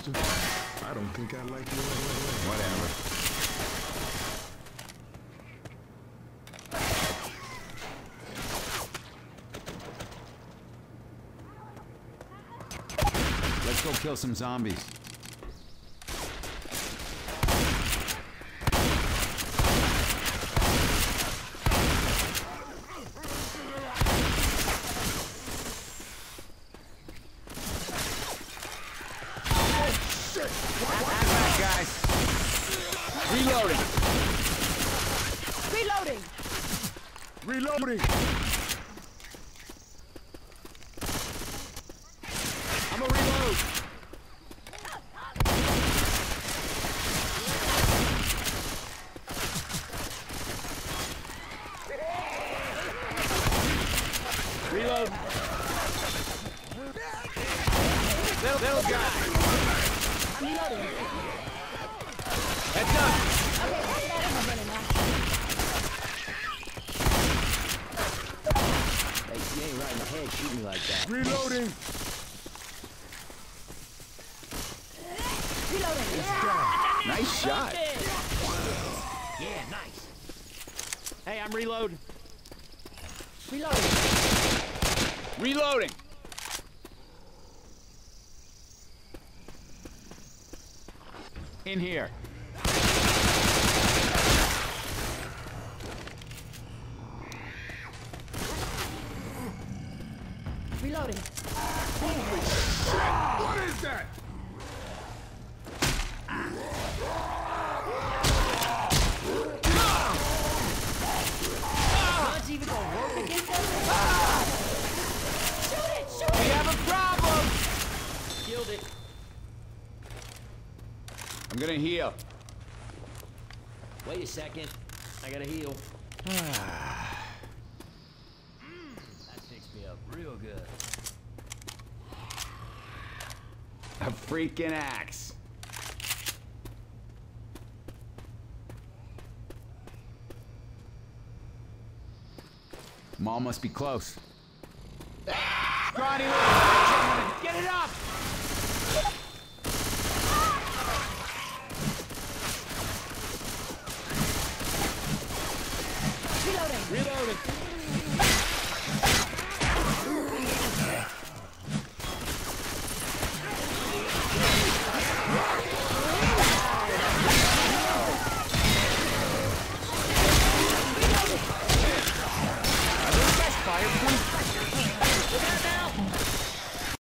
sister. I don't think I like you. Whatever. Let's go kill some zombies. Reloading! Reloading! I'm a reload! Reload! Little guy! I'm reloading. Heads up! Hey, you ain't right in the head shooting me like that. Reloading! Nice shot. Yeah, nice. Hey, I'm reloading. Reloading. Reloading! In here. Reloading. What is that? Not even gonna work against us? Shoot it! Shoot We it! have a problem! Killed it. I'm gonna heal. Wait a second. I gotta heal. That fixed me up real good. A freaking axe. Mall must be close. Scrawny little get it up! Reloading. Reloading.